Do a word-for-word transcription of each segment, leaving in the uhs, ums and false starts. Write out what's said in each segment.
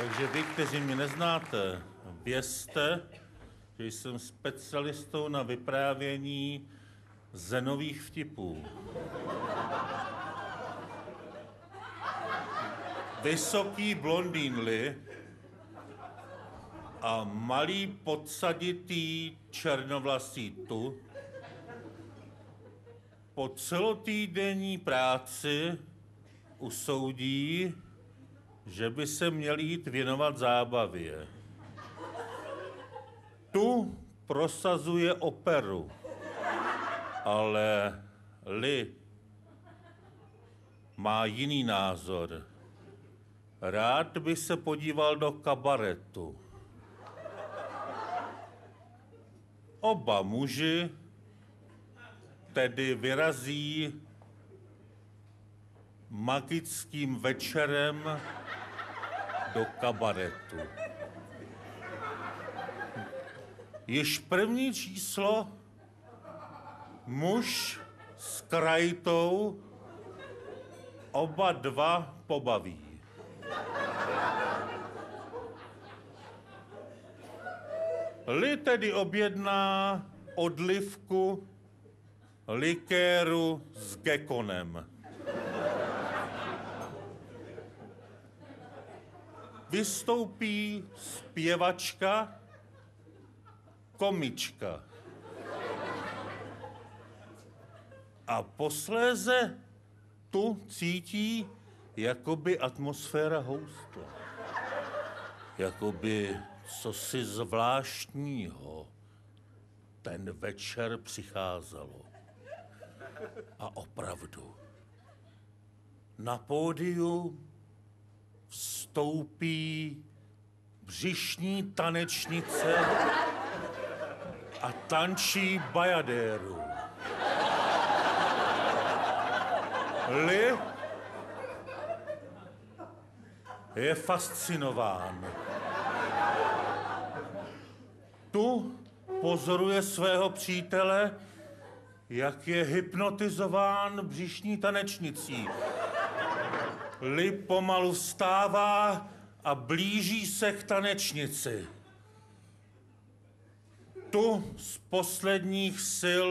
Takže vy, kteří mě neznáte, vězte, že jsem specialistou na vyprávění zenových vtipů. Vysoký blondýnli a malý podsaditý černovlasý tu po celotýdenní práci usoudí, že by se měl jít věnovat zábavě. Tu prosazuje operu, ale Li má jiný názor. Rád by se podíval do kabaretu. Oba muži tedy vyrazí magickým večerem do kabaretu. Již první číslo muž s krajtou oba dva pobaví. Li tedy objedná odlivku likéru s gekonem. Vystoupí zpěvačka, komička. A posléze tu cítí, jakoby atmosféra houstla. Jakoby cosi zvláštního ten večer přicházelo. A opravdu na pódiu vstoupí břišní tanečnice a tančí bajadéru. Li je fascinován. Tu pozoruje svého přítele, jak je hypnotizován břišní tanečnicí. Li pomalu vstává a blíží se k tanečnici. Tu z posledních sil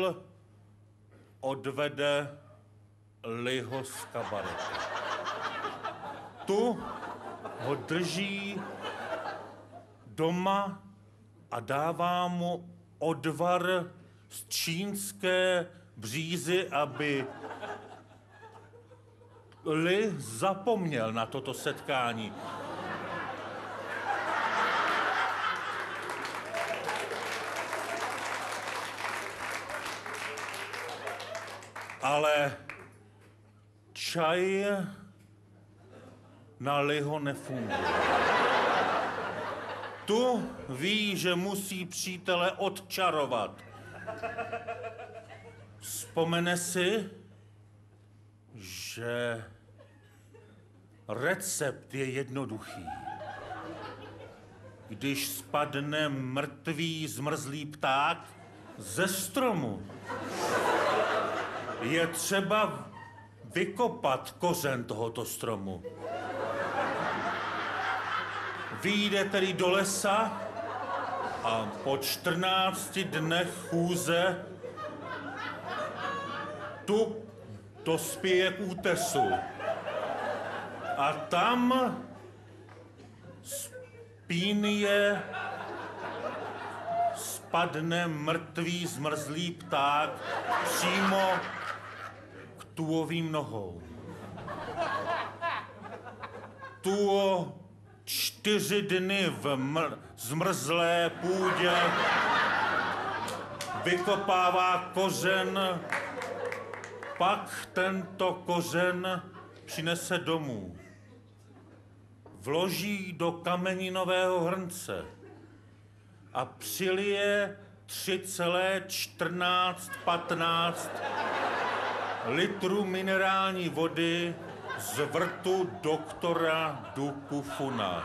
odvede Liho z kabaretu. Tu ho drží doma a dává mu odvar z čínské břízy, aby Li zapomněl na toto setkání. Ale čaj na Liho nefunguje. Tu ví, že musí přítele odčarovat. Vzpomene si, že recept je jednoduchý. Když spadne mrtvý zmrzlý pták ze stromu, je třeba vykopat kořen tohoto stromu. Vyjde tedy do lesa a po čtrnácti dnech chůze tu dospěje k útesu. A tam z pínie spadne mrtvý zmrzlý pták přímo k Tuovým nohou. Tuo čtyři dny v mr- zmrzlé půdě vykopává kořen, pak tento kořen přinese domů. Vloží do kameninového hrnce a přilije tři celé čtrnáct patnáct litrů minerální vody z vrtu doktora Dukufuna.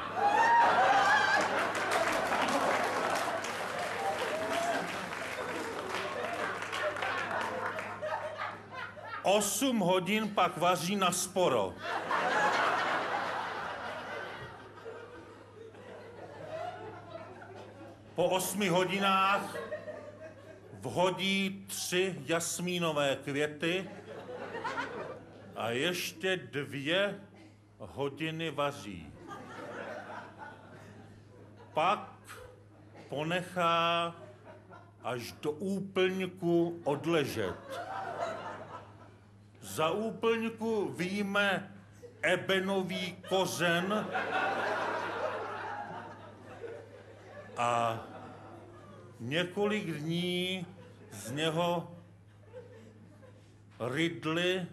Osm hodin pak vaří na sporo. po osmi hodinách vhodí tři jasmínové květy a ještě dvě hodiny vaří. Pak ponechá až do úplňku odležet. Za úplňku vyjme ebenový kořen a několik dní z něho Ridley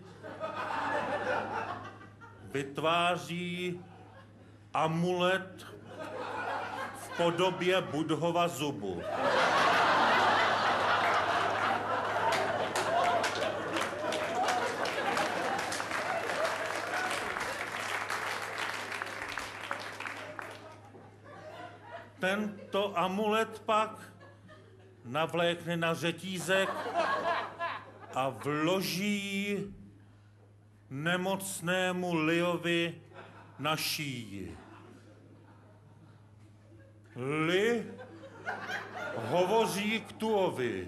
vytváří amulet v podobě Buddhova zubu. Tento amulet pak navlékne na řetízek a vloží nemocnému Liovi na šíji. Li hovoří k Tuovi.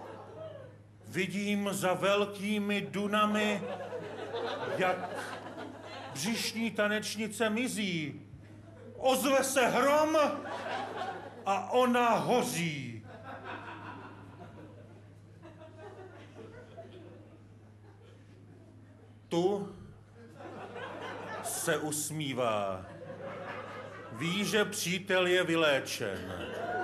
Vidím za velkými dunami, jak břišní tanečnice mizí. Ozve se hrom a ona hoří. Tu se usmívá. Ví, že přítel je vyléčen.